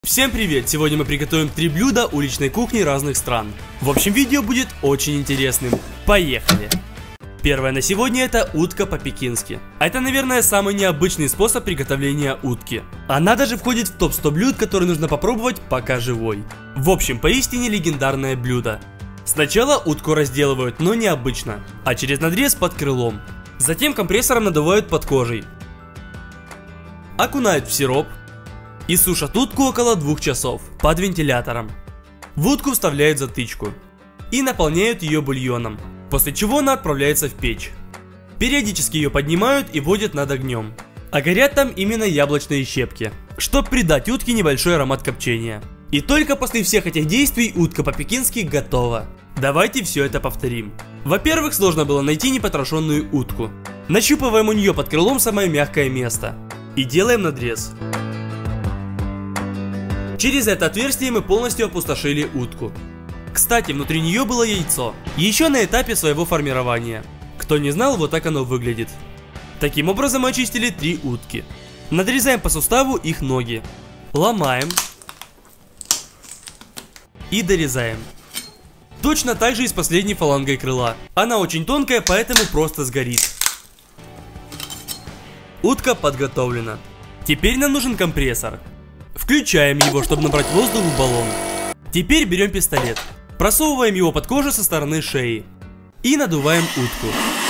Всем привет! Сегодня мы приготовим 3 блюда уличной кухни разных стран. В общем, видео будет очень интересным. Поехали! Первое на сегодня — это утка по-пекински. Это, наверное, самый необычный способ приготовления утки. Она даже входит в топ-100 блюд, которые нужно попробовать, пока живой. В общем, поистине легендарное блюдо. Сначала утку разделывают, но необычно, а через надрез под крылом. Затем компрессором надувают под кожей. Окунают в сироп. И сушат утку около 2 часов под вентилятором. В утку вставляют затычку и наполняют ее бульоном, после чего она отправляется в печь. Периодически ее поднимают и водят над огнем. А горят там именно яблочные щепки, чтобы придать утке небольшой аромат копчения. И только после всех этих действий утка по-пекински готова. Давайте все это повторим. Во-первых, сложно было найти непотрошенную утку. Нащупываем у нее под крылом самое мягкое место и делаем надрез. Через это отверстие мы полностью опустошили утку. Кстати, внутри нее было яйцо, еще на этапе своего формирования. Кто не знал, вот так оно выглядит. Таким образом мы очистили 3 утки. Надрезаем по суставу их ноги. Ломаем. И дорезаем. Точно так же и с последней фалангой крыла. Она очень тонкая, поэтому просто сгорит. Утка подготовлена. Теперь нам нужен компрессор. Включаем его, чтобы набрать воздух в баллон. Теперь берем пистолет, просовываем его под кожу со стороны шеи и надуваем утку.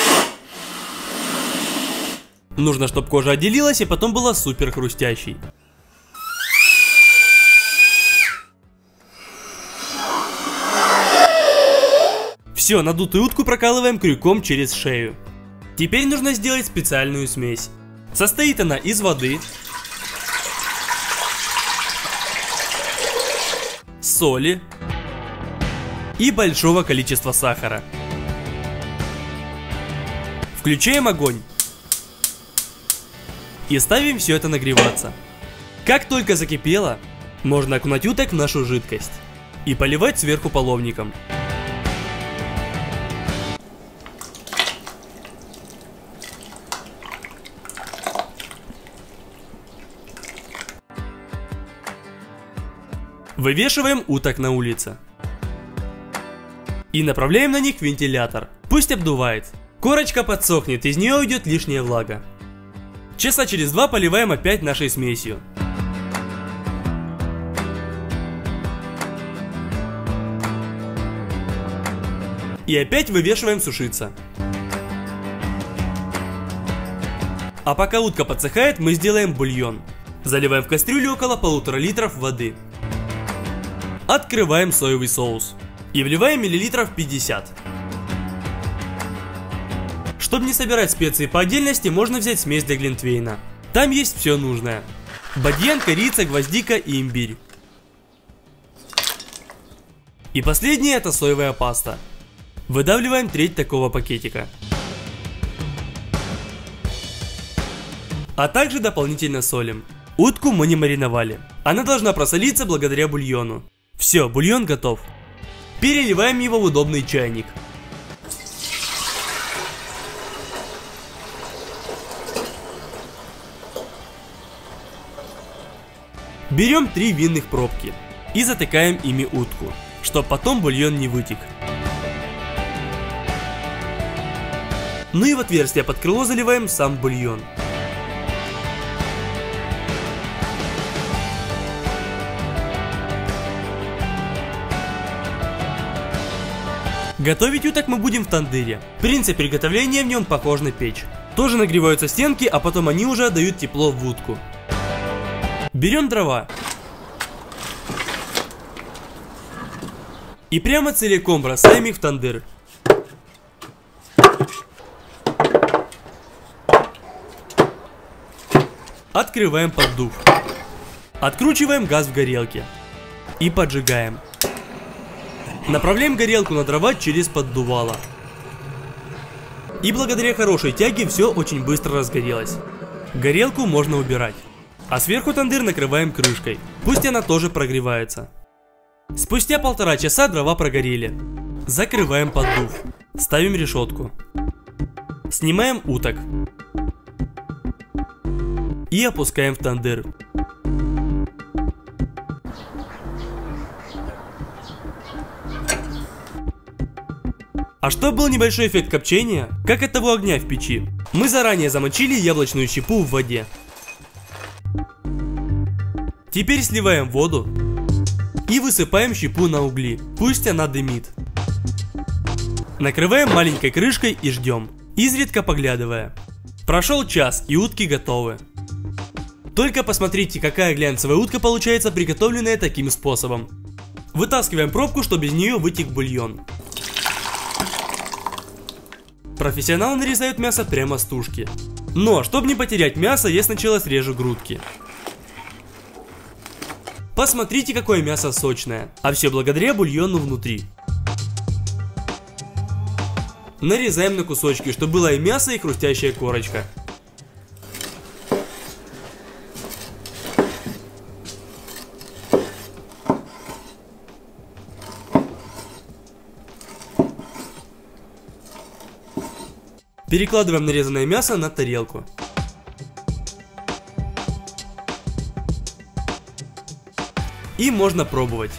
Нужно, чтобы кожа отделилась и потом была супер хрустящей. Все, надутую утку прокалываем крюком через шею. Теперь нужно сделать специальную смесь. Состоит она из воды, соли и большого количества сахара. Включаем огонь и ставим все это нагреваться. Как только закипело, можно окунать уток в нашу жидкость и поливать сверху половником. Вывешиваем уток на улице и направляем на них вентилятор. Пусть обдувает. Корочка подсохнет, из нее уйдет лишняя влага. Часа через 2 поливаем опять нашей смесью. И опять вывешиваем сушиться. А пока утка подсыхает, мы сделаем бульон. Заливаем в кастрюлю около 1,5 литра воды. Открываем соевый соус и вливаем миллилитров 50. Чтобы не собирать специи по отдельности, можно взять смесь для глинтвейна. Там есть все нужное: бадьян, корица, гвоздика и имбирь. И последнее — это соевая паста. Выдавливаем треть такого пакетика. А также дополнительно солим. Утку мы не мариновали. Она должна просолиться благодаря бульону. Все, бульон готов. Переливаем его в удобный чайник. Берем 3 винных пробки и затыкаем ими утку, чтобы потом бульон не вытек. Ну и в отверстие под крыло заливаем сам бульон. Готовить уток мы будем в тандыре. Принцип приготовления в нем похож на печь. Тоже нагреваются стенки, а потом они уже отдают тепло в утку. Берем дрова и прямо целиком бросаем их в тандыр. Открываем поддув. Откручиваем газ в горелке и поджигаем. Направляем горелку на дрова через поддувало. И благодаря хорошей тяге все очень быстро разгорелось. Горелку можно убирать. А сверху тандыр накрываем крышкой. Пусть она тоже прогревается. Спустя 1,5 часа дрова прогорели. Закрываем поддув. Ставим решетку. Снимаем уток. И опускаем в тандыр. А чтобы был небольшой эффект копчения, как от того огня в печи, мы заранее замочили яблочную щепу в воде. Теперь сливаем воду и высыпаем щепу на угли, пусть она дымит. Накрываем маленькой крышкой и ждем, изредка поглядывая. Прошел час, и утки готовы. Только посмотрите, какая глянцевая утка получается, приготовленная таким способом. Вытаскиваем пробку, чтобы из нее вытек бульон. Профессионалы нарезают мясо прямо с тушки. Но, чтобы не потерять мясо, я сначала срежу грудки. Посмотрите, какое мясо сочное, а все благодаря бульону внутри. Нарезаем на кусочки, чтобы было и мясо, и хрустящая корочка. Перекладываем нарезанное мясо на тарелку. И можно пробовать.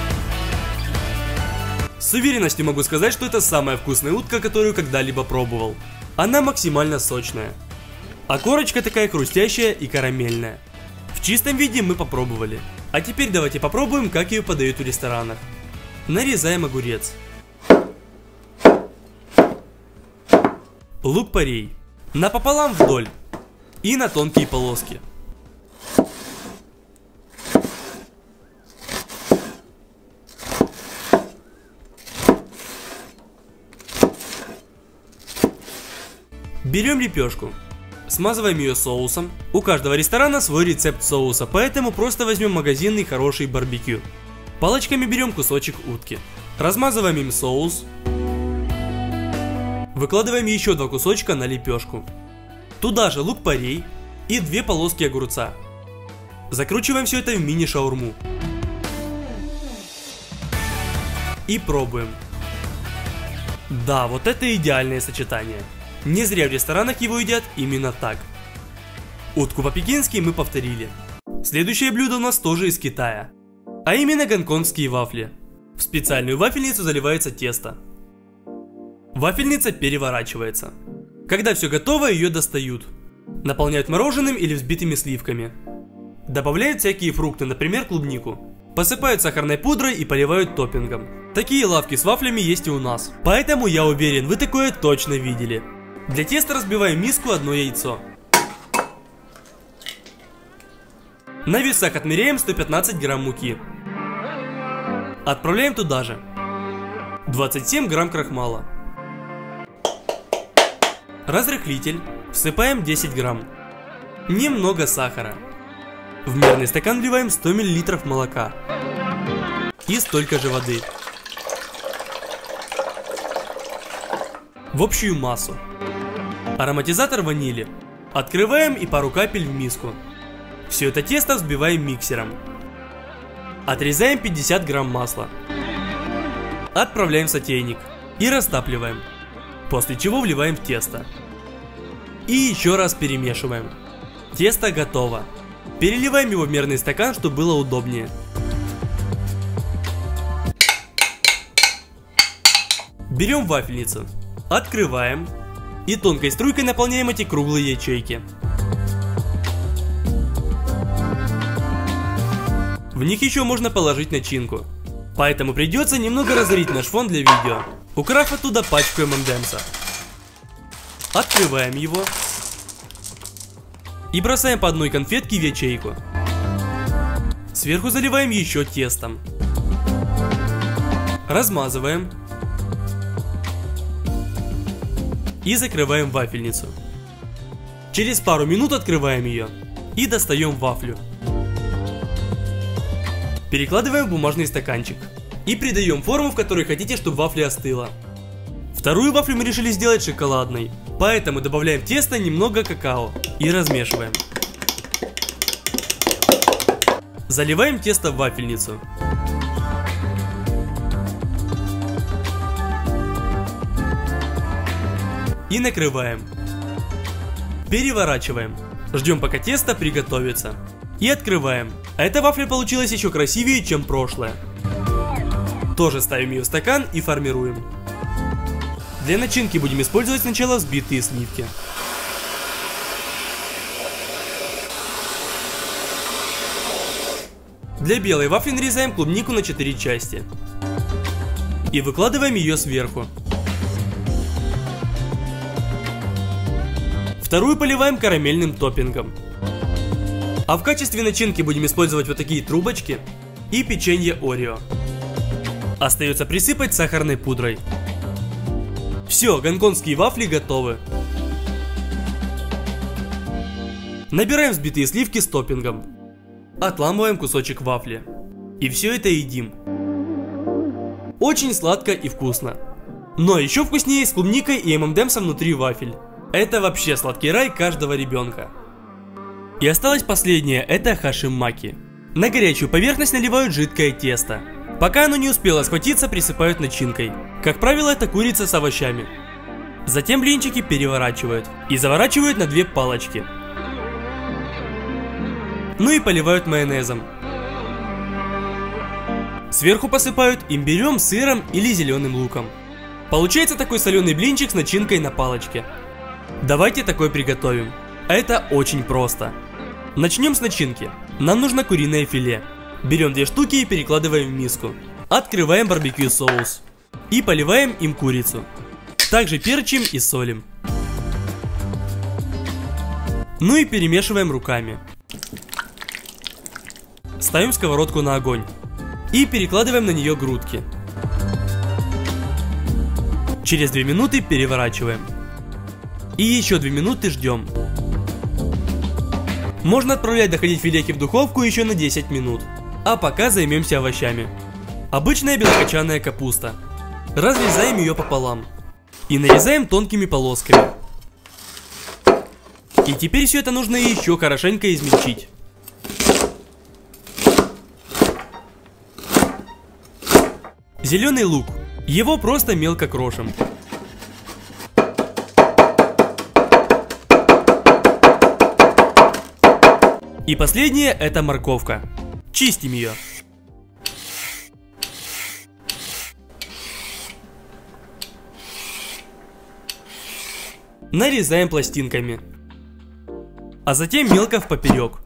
С уверенностью могу сказать, что это самая вкусная утка, которую когда-либо пробовал. Она максимально сочная. А корочка такая хрустящая и карамельная. В чистом виде мы попробовали. А теперь давайте попробуем, как ее подают в ресторанах. Нарезаем огурец. Лук-порей. Напополам вдоль. И на тонкие полоски. Берем лепешку. Смазываем ее соусом. У каждого ресторана свой рецепт соуса, поэтому просто возьмем магазинный хороший барбекю. Палочками берем кусочек утки. Размазываем им соус. Выкладываем еще 2 кусочка на лепешку. Туда же лук-порей и 2 полоски огурца. Закручиваем все это в мини-шаурму. И пробуем. Да, вот это идеальное сочетание. Не зря в ресторанах его едят именно так. Утку по-пекински мы повторили. Следующее блюдо у нас тоже из Китая. А именно гонконгские вафли. В специальную вафельницу заливается тесто. Вафельница переворачивается. Когда все готово, ее достают. Наполняют мороженым или взбитыми сливками. Добавляют всякие фрукты, например клубнику. Посыпают сахарной пудрой и поливают топпингом. Такие лавки с вафлями есть и у нас. Поэтому я уверен, вы такое точно видели. Для теста разбиваем в миску 1 яйцо. На весах отмеряем 115 грамм муки. Отправляем туда же 27 грамм крахмала. Разрыхлитель. Всыпаем 10 грамм. Немного сахара. В мерный стакан вливаем 100 мл молока. И столько же воды. В общую массу. Ароматизатор ванили. Открываем и пару капель в миску. Все это тесто взбиваем миксером. Отрезаем 50 грамм масла. Отправляем в сотейник. И растапливаем. После чего вливаем в тесто. И еще раз перемешиваем. Тесто готово. Переливаем его в мерный стакан, чтобы было удобнее. Берем вафельницу. Открываем. И тонкой струйкой наполняем эти круглые ячейки. В них еще можно положить начинку. Поэтому придется немного разорить наш фон для видео, украв оттуда пачку M&M'sa. Открываем его. И бросаем по одной конфетке в ячейку. Сверху заливаем еще тестом. Размазываем. И закрываем вафельницу. Через пару минут открываем ее. И достаем вафлю. Перекладываем в бумажный стаканчик. И придаем форму, в которой хотите, чтобы вафля остыла. Вторую вафлю мы решили сделать шоколадной. Поэтому добавляем в тесто немного какао. И размешиваем. Заливаем тесто в вафельницу. И накрываем. Переворачиваем. Ждем, пока тесто приготовится. И открываем. А эта вафля получилась еще красивее, чем прошлая. Тоже ставим ее в стакан и формируем. Для начинки будем использовать сначала взбитые сливки. Для белой вафли нарезаем клубнику на 4 части. И выкладываем ее сверху. Вторую поливаем карамельным топпингом. А в качестве начинки будем использовать вот такие трубочки и печенье Орео. Остается присыпать сахарной пудрой. Все, гонконгские вафли готовы. Набираем взбитые сливки с топпингом. Отламываем кусочек вафли. И все это едим. Очень сладко и вкусно. Но еще вкуснее с клубникой и M&M'сом внутри вафель. Это вообще сладкий рай каждого ребенка. И осталось последнее, это хашимаки. На горячую поверхность наливают жидкое тесто. Пока оно не успело схватиться, присыпают начинкой. Как правило, это курица с овощами. Затем блинчики переворачивают и заворачивают на 2 палочки. Ну и поливают майонезом. Сверху посыпают имбирем, сыром или зеленым луком. Получается такой соленый блинчик с начинкой на палочке. Давайте такой приготовим. Это очень просто. Начнем с начинки. Нам нужно куриное филе. Берем 2 штуки и перекладываем в миску. Открываем барбекю соус. И поливаем им курицу. Также перчим и солим. Ну и перемешиваем руками. Ставим сковородку на огонь. И перекладываем на нее грудки. Через 2 минуты переворачиваем. И еще 2 минуты ждем. Можно отправлять доходить филейки в духовку еще на 10 минут. А пока займемся овощами. Обычная белокочанная капуста. Разрезаем ее пополам. И нарезаем тонкими полосками. И теперь все это нужно еще хорошенько измельчить. Зеленый лук. Его просто мелко крошим. И последнее это морковка. Чистим ее. Нарезаем пластинками. А затем мелко впоперек.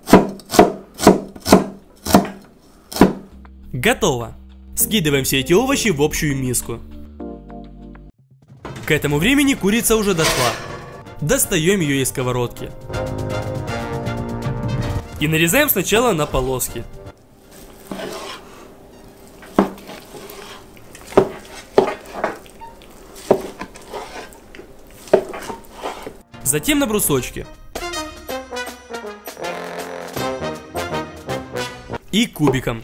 Готово. Скидываем все эти овощи в общую миску. К этому времени курица уже дошла. Достаем ее из сковородки. И нарезаем сначала на полоски. Затем на брусочки. И кубиком.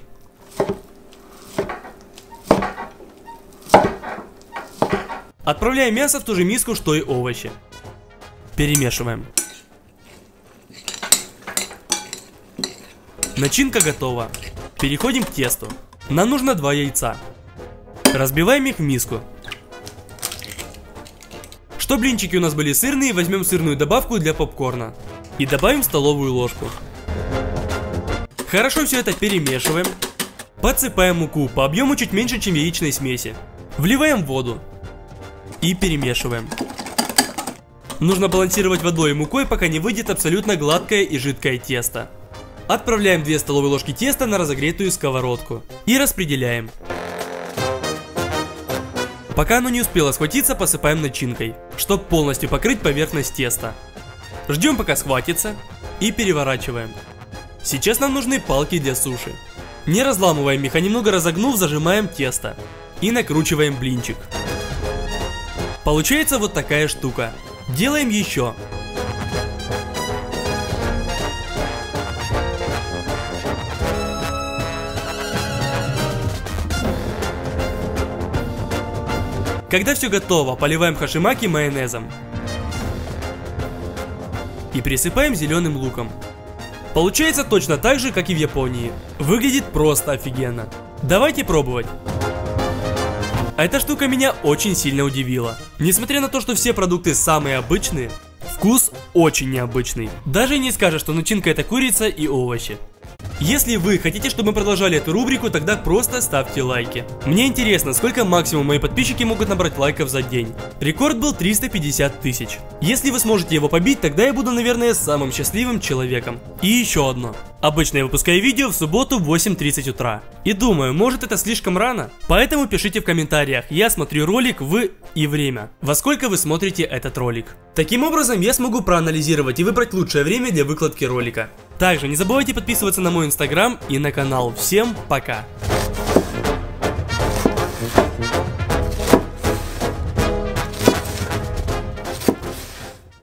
Отправляем мясо в ту же миску, что и овощи. Перемешиваем. Начинка готова. Переходим к тесту. Нам нужно 2 яйца. Разбиваем их в миску. Чтобы блинчики у нас были сырные, возьмем сырную добавку для попкорна. И добавим столовую ложку. Хорошо все это перемешиваем. Подсыпаем муку по объему чуть меньше, чем яичной смеси. Вливаем воду. И перемешиваем. Нужно балансировать водой и мукой, пока не выйдет абсолютно гладкое и жидкое тесто. Отправляем 2 столовые ложки теста на разогретую сковородку. И распределяем. Пока оно не успело схватиться, посыпаем начинкой, чтобы полностью покрыть поверхность теста. Ждем пока схватится. И переворачиваем. Сейчас нам нужны палки для суши. Не разламываем их, а немного разогнув, зажимаем тесто. И накручиваем блинчик. Получается вот такая штука. Делаем еще. Когда все готово, поливаем хашимаки майонезом. И присыпаем зеленым луком. Получается точно так же, как и в Японии. Выглядит просто офигенно. Давайте пробовать. Эта штука меня очень сильно удивила. Несмотря на то, что все продукты самые обычные, вкус очень необычный. Даже не скажешь, что начинка это курица и овощи. Если вы хотите, чтобы мы продолжали эту рубрику, тогда просто ставьте лайки. Мне интересно, сколько максимум мои подписчики могут набрать лайков за день. Рекорд был 350 тысяч. Если вы сможете его побить, тогда я буду, наверное, самым счастливым человеком. И еще одно. Обычно я выпускаю видео в субботу в 8:30 утра. И думаю, может это слишком рано? Поэтому пишите в комментариях, я смотрю ролик в и время. Во сколько вы смотрите этот ролик? Таким образом я смогу проанализировать и выбрать лучшее время для выкладки ролика. Также не забывайте подписываться на мой инстаграм и на канал. Всем пока!